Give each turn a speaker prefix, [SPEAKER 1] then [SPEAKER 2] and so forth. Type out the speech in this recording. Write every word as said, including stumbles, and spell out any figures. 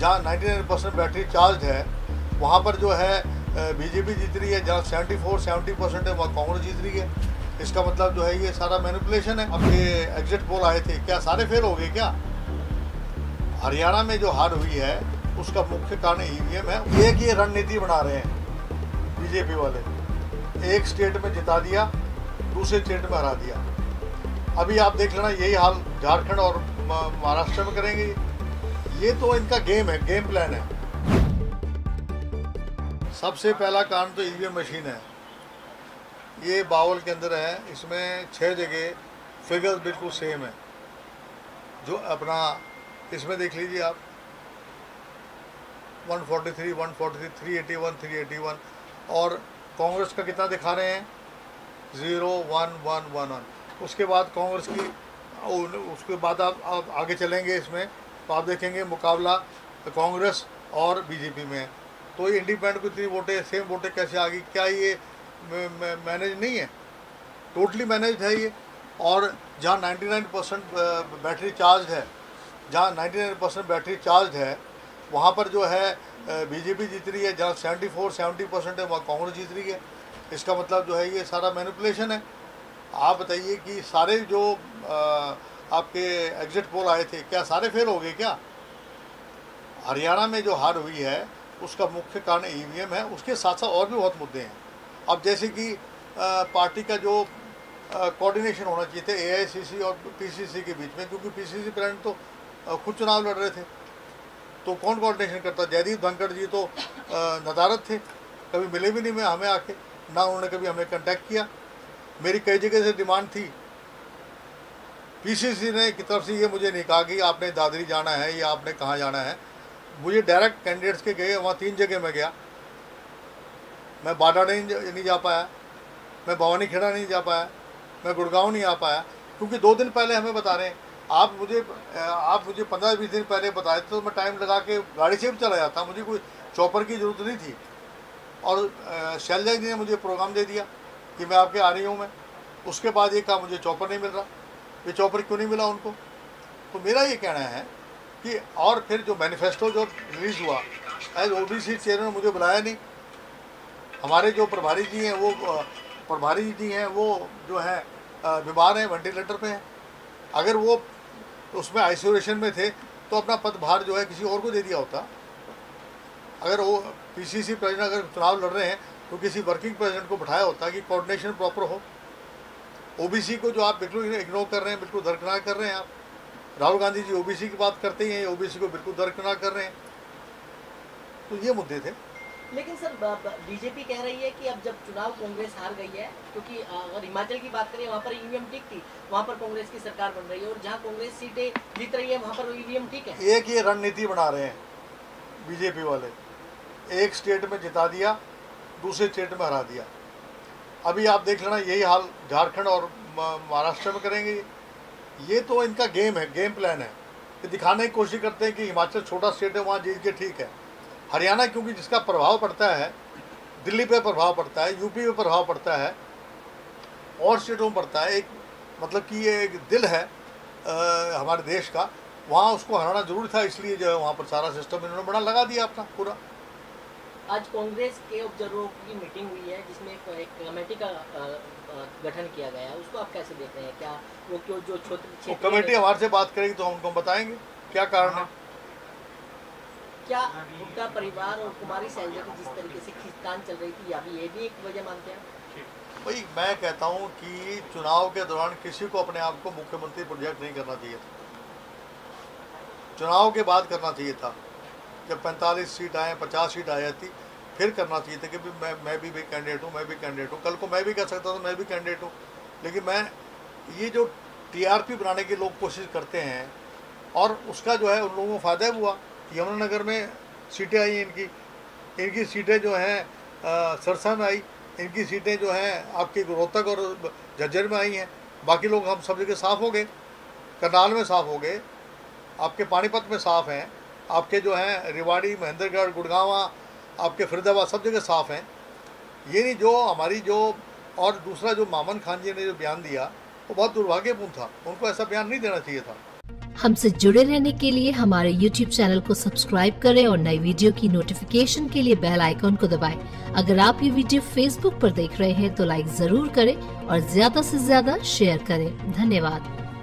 [SPEAKER 1] जहाँ निन्यानवे percent battery charge है वहाँ पर जो है बीजेपी जीत रही है, जहाँ चौहत्तर सत्तर परसेंट है वहाँ कांग्रेस जीत रही है। इसका मतलब जो है ये सारा मैनिपुलेशन है। अब ये एग्जिट पोल आए थे, क्या सारे फेल हो गए क्या? हरियाणा में जो हार हुई है उसका मुख्य कारण ईवीएम है। एक ये रणनीति बना रहे हैं बीजेपी वाले, एक स्टेट में जिता दिया, दूसरे स्टेट में हरा दिया। अभी आप देख लेना यही हाल झारखंड और महाराष्ट्र में करेंगे। ये तो इनका गेम है, गेम प्लान है। सबसे पहला कारण तो ईवीएम मशीन है। ये बाउल के अंदर है, इसमें छः जगह फिगर्स बिल्कुल सेम है। जो अपना इसमें देख लीजिए आप, एक सौ तैंतालीस, एक सौ तैंतालीस, तीन सौ इक्यासी, तीन सौ इक्यासी और कांग्रेस का कितना दिखा रहे हैं? Zero one one one one. उसके बाद कांग्रेस की, उसके बाद आप, आप आगे चलेंगे इसमें तो आप देखेंगे मुकाबला कांग्रेस और बीजेपी में है। तो ये इंडिपेंडेंट को इतनी वोटें, सेम वोटें कैसे आ गई? क्या ये मैनेज नहीं है? टोटली मैनेज है ये। और जहाँ निन्यानवे परसेंट बैटरी चार्ज है, जहाँ निन्यानवे परसेंट बैटरी चार्ज है वहाँ पर जो है बीजेपी जीत रही है, जहाँ चौहत्तर सत्तर परसेंट है वहाँ कांग्रेस जीत रही है। इसका मतलब जो है ये सारा मैनिपुलेशन है। आप बताइए कि सारे जो आ, आपके एग्जिट पोल आए थे, क्या सारे फेल हो गए क्या? हरियाणा में जो हार हुई है उसका मुख्य कारण ईवीएम है। उसके साथ साथ और भी बहुत मुद्दे हैं। अब जैसे कि आ, पार्टी का जो कोऑर्डिनेशन होना चाहिए था एआईसीसी और पीसीसी के बीच में, क्योंकि पीसीसी प्रेसिडेंट तो आ, खुद चुनाव लड़ रहे थे, तो कौन कोऑर्डिनेशन करता? जयदीप धनखड़ जी तो नदारत थे, कभी मिले भी नहीं मैं हमें आके, ना उन्होंने कभी हमें कांटेक्ट किया। मेरी कई जगह से डिमांड थी, पीसीसी ने की तरफ से ये मुझे नहीं कहा कि आपने दादरी जाना है या आपने कहाँ जाना है। मुझे डायरेक्ट कैंडिडेट्स के गए, वहाँ तीन जगह मैं गया। मैं बाडा नहीं, नहीं जा पाया, मैं भवानी खेड़ा नहीं जा पाया, मैं गुड़गांव नहीं आ पाया, क्योंकि दो दिन पहले हमें बता रहे हैं। आप मुझे आप मुझे पंद्रह बीस दिन पहले बताए तो मैं टाइम लगा के गाड़ी से भी चला जाता, मुझे कोई चॉपर की ज़रूरत नहीं थी। और शैलजा जी ने मुझे प्रोग्राम दे दिया कि मैं आपके आ रही हूँ मैं। उसके बाद ये कहा मुझे चॉपर नहीं मिल रहा। ये चॉपर क्यों नहीं मिला उनको? तो मेरा ये कहना है कि, और फिर जो मैनिफेस्टो जो रिलीज़ हुआ, एज ओबीसी चेयरमैन मुझे बुलाया नहीं। हमारे जो प्रभारी जी हैं वो प्रभारी जी हैं वो जो है बीमार हैं, वेंटिलेटर पे हैं। अगर वो उसमें आइसोलेशन में थे तो अपना पदभार जो है किसी और को दे दिया होता। अगर वो पीसीसी प्रेसिडेंट अगर चुनाव लड़ रहे हैं तो किसी वर्किंग प्रेसिडेंट को बिठाया होता कि कोऑर्डिनेशन प्रॉपर हो। ओबीसी को जो आप बिल्कुल इग्नोर कर रहे हैं, बिल्कुल दरकिनार कर रहे हैं आप। राहुल गांधी जी ओबीसी की बात करते ही हैं, ओबीसी को बिल्कुल दरकिनार कर रहे हैं। तो ये मुद्दे थे।
[SPEAKER 2] लेकिन सर बीजेपी कह रही है कि अब जब चुनाव कांग्रेस हार गई है, क्योंकि अगर हिमाचल की बात करें वहाँ पर ईवीएम ठीक थी, वहाँ पर कांग्रेस की सरकार बन रही है, और जहाँ कांग्रेस सीटें जीत रही है वहाँ पर ईवीएम ठीक है।
[SPEAKER 1] एक ये रणनीति बना रहे हैं बीजेपी वाले, एक स्टेट में जिता दिया, दूसरे स्टेट में हरा दिया। अभी आप देख लेना यही हाल झारखंड और महाराष्ट्र में करेंगे। ये तो इनका गेम है, गेम प्लान है। ये दिखाने की कोशिश करते हैं कि हिमाचल छोटा स्टेट है, वहाँ जीत के ठीक है। हरियाणा क्योंकि जिसका प्रभाव पड़ता है, दिल्ली पे प्रभाव पड़ता है, यूपी पे प्रभाव पड़ता है, और स्टेटों में पड़ता है। एक मतलब कि ये एक दिल है आ, हमारे देश का, वहाँ उसको हराना जरूरी था। इसलिए जो है वहाँ पर सारा सिस्टम इन्होंने बड़ा लगा दिया अपना पूरा।
[SPEAKER 2] आज कांग्रेस के ऑब्जर्वरों की मीटिंग हुई है जिसमें एक कमेटी का गठन किया गया है, उसको आप कैसे देख रहे हैं? क्या वो क्यों जो क्षेत्र
[SPEAKER 1] कमेटी हमारे से बात करेगी तो हम उनको बताएंगे क्या कारण है।
[SPEAKER 2] क्या गुप्ता परिवार और कुमारी शैलजा की जिस तरीके से खींचतान चल रही थी, अभी ये भी एक वजह मानते हैं?
[SPEAKER 1] भाई मैं कहता हूँ कि चुनाव के दौरान किसी को अपने आप को मुख्यमंत्री प्रोजेक्ट नहीं करना चाहिए था, चुनाव के बाद करना चाहिए था। जब पैंतालीस सीट आए, पचास सीट आ जाती, फिर करना चाहिए था कि भी मैं मैं भी, भी कैंडिडेट हूँ, मैं भी कैंडिडेट हूँ। कल को मैं भी कह सकता था मैं भी कैंडिडेट हूँ। लेकिन मैं ये जो टीआरपी बनाने की लोग कोशिश करते हैं, और उसका जो है उन लोगों को फ़ायदा हुआ। यमुनानगर में सीटें आई इनकी, इनकी सीटें जो हैं सरसा में आई, इनकी सीटें जो हैं आपकी रोहतक और झज्जर में आई हैं। बाकी लोग हम सब जगह साफ़ हो गए, करनाल में साफ़ हो गए, आपके पानीपत में साफ़ हैं, आपके जो हैं रेवाड़ी, महेंद्रगढ़, गुड़गांव, आपके फरीदाबाद, सब जगह साफ़ हैं। ये नहीं जो हमारी जो, और दूसरा जो मामन खान जी ने जो बयान दिया वो बहुत दुर्भाग्यपूर्ण था, उनको ऐसा बयान नहीं देना चाहिए था।
[SPEAKER 3] हमसे जुड़े रहने के लिए हमारे यूट्यूब चैनल को सब्सक्राइब करें और नई वीडियो की नोटिफिकेशन के लिए बेल आइकॉन को दबाएं। अगर आप ये वीडियो फेसबुक पर देख रहे हैं तो लाइक जरूर करें और ज्यादा से ज्यादा शेयर करें। धन्यवाद।